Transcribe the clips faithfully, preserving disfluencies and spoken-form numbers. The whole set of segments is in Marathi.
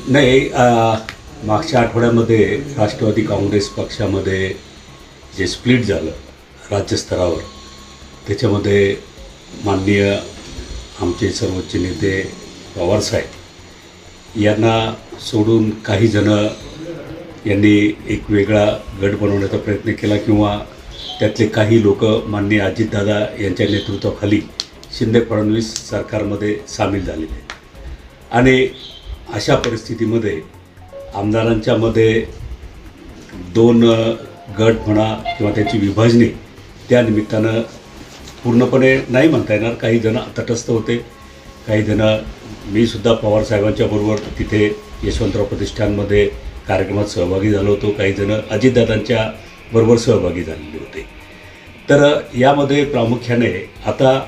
नाही, मागच्या आठवड्यामध्ये राष्ट्रवादी काँग्रेस पक्षामध्ये जे स्प्लिट झालं राज्यस्तरावर, त्याच्यामध्ये माननीय आमचे सर्वोच्च नेते पवारसाहेब यांना सोडून काही जण यांनी एक वेगळा गट बनवण्याचा प्रयत्न केला किंवा त्यातले काही लोक माननीय अजितदादा यांच्या नेतृत्वाखाली शिंदे फडणवीस सरकारमध्ये सामील झालेले आणि अशा परिस्थितीमध्ये आमदारांच्यामध्ये दोन गट म्हणा किंवा त्याची विभाजनी त्या निमित्तानं पूर्णपणे नाही म्हणता येणार. काही जण तटस्थ होते, काही जण मी सुद्धा पवारसाहेबांच्या बरोबर तिथे यशवंतराव प्रतिष्ठानमध्ये कार्यक्रमात सहभागी झालो होतो, काही जण अजितदादांच्या बरोबर सहभागी झालेले होते. तर यामध्ये प्रामुख्याने आता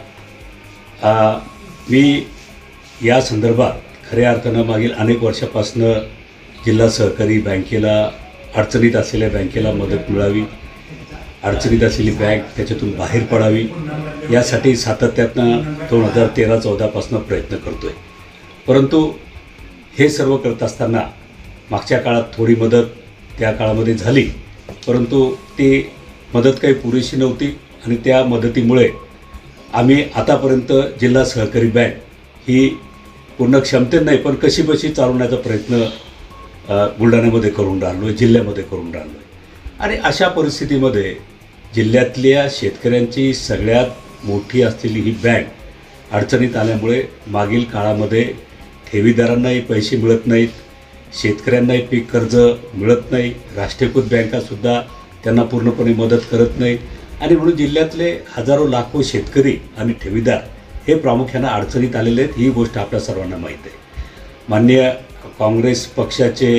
मी या संदर्भात खऱ्या अर्थानं मागील अनेक वर्षापासून जिल्हा सहकारी बँकेला अडचणीत असलेल्या बँकेला मदत मिळावी, अडचणीत असलेली बँक त्याच्यातून बाहेर पडावी यासाठी सातत्यानं दोन हजार तेरा चौदापासून प्रयत्न करतो आहे. परंतु हे सर्व करत असताना मागच्या काळात थोडी मदत त्या काळामध्ये झाली, परंतु ती मदत काही पुरेशी नव्हती आणि त्या मदतीमुळे आम्ही आतापर्यंत जिल्हा सहकारी बँक ही पूर्ण क्षमतेत नाही पण कशी बशी चालवण्याचा प्रयत्न बुलढाण्यामध्ये करून राहिलो आहे, जिल्ह्यामध्ये करून राहिलो आहे. आणि अशा परिस्थितीमध्ये जिल्ह्यातल्या शेतकऱ्यांची सगळ्यात मोठी असलेली ही बँक अडचणीत आल्यामुळे मागील काळामध्ये ठेवीदारांनाही पैसे मिळत नाहीत, शेतकऱ्यांनाही पीक कर्ज मिळत नाही, राष्ट्रीयकृत बँकासुद्धा त्यांना पूर्णपणे मदत करत नाही आणि म्हणून जिल्ह्यातले हजारो लाखो शेतकरी आणि ठेवीदार हे प्रामुख्यानं अडचणीत आलेले आहेत. ही गोष्ट आपल्या सर्वांना माहीत आहे. माननीय काँग्रेस पक्षाचे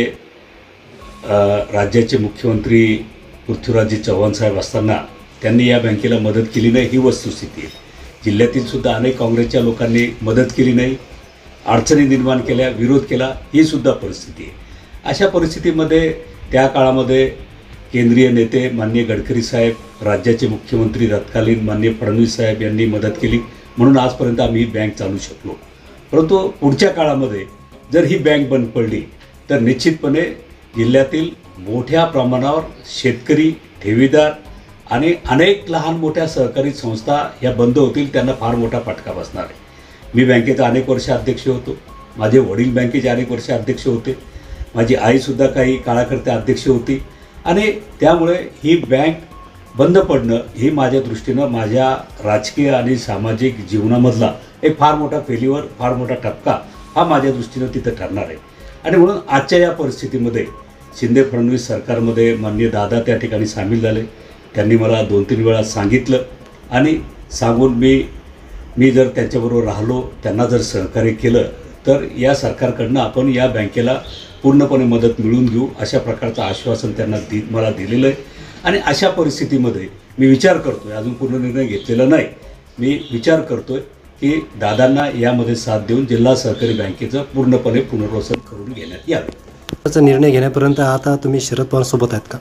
राज्याचे मुख्यमंत्री पृथ्वीराजजी चव्हाण साहेब असताना त्यांनी या बँकेला मदत केली नाही, ही वस्तुस्थिती आहे. जिल्ह्यातील सुद्धा अनेक काँग्रेसच्या लोकांनी मदत केली नाही, अडचणी निर्माण केल्या, विरोध केला, ही सुद्धा परिस्थिती आहे. अशा परिस्थितीमध्ये त्या काळामध्ये केंद्रीय नेते माननीय गडकरी साहेब, राज्याचे मुख्यमंत्री तत्कालीन माननीय फडणवीस साहेब यांनी मदत केली, म्हणून आजपर्यंत आम्ही ही बँक चालू शकलो. परंतु पुढच्या काळामध्ये जर ही बँक बंद पडली तर निश्चितपणे जिल्ह्यातील मोठ्या प्रमाणावर शेतकरी, ठेवीदार आणि अनेक लहान मोठ्या सहकारी संस्था ह्या बंद होतील, त्यांना फार मोठा फटका बसणार आहे. मी बँकेचा अनेक वर्ष अध्यक्ष होतो, माझे वडील बँकेचे अनेक वर्ष अध्यक्ष होते, माझी आईसुद्धा काही काळाकरता अध्यक्ष होती आणि त्यामुळे ही बँक बंद पडणं ही माझ्या दृष्टीनं माझ्या राजकीय आणि सामाजिक जीवनामधला एक फार मोठा फेल्युअर, फार मोठा ठपका हा माझ्या दृष्टीनं तिथं ठरणार आहे. आणि म्हणून आजच्या या परिस्थितीमध्ये शिंदे फडणवीस सरकारमध्ये माननीय दादा त्या ठिकाणी सामील झाले. त्यांनी मला दोन तीन वेळा सांगितलं आणि सांगून मी मी जर त्यांच्याबरोबर राहिलो, त्यांना जर सहकार्य केलं तर या सरकारकडनं आपण या बँकेला पूर्णपणे मदत मिळवून घेऊ अशा प्रकारचं आश्वासन त्यांना दि मला दिलेलं आहे. आणि अशा परिस्थितीमध्ये मी विचार करतो आहे, अजून पूर्ण निर्णय घेतलेला नाही, मी विचार करतो आहे की दादांना यामध्ये साथ देऊन जिल्हा सहकारी बँकेचं पूर्णपणे पुनर्वसन करून घेण्यात यावे. त्याचा निर्णय घेण्यापर्यंत आता तुम्ही शरद पवारांसोबत आहेत का?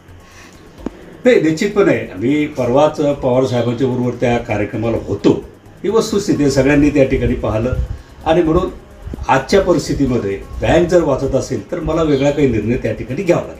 नाही, निश्चितपणे मी परवाच पवारसाहेबांच्या बरोबर त्या कार्यक्रमाला होतो, ही वस्तुस्थिती सगळ्यांनी त्या ठिकाणी पाहिलं. आणि म्हणून आजच्या परिस्थितीमध्ये बँक जर वाचत असेल तर मला वेगळा काही निर्णय त्या ठिकाणी घ्यावा लागेल.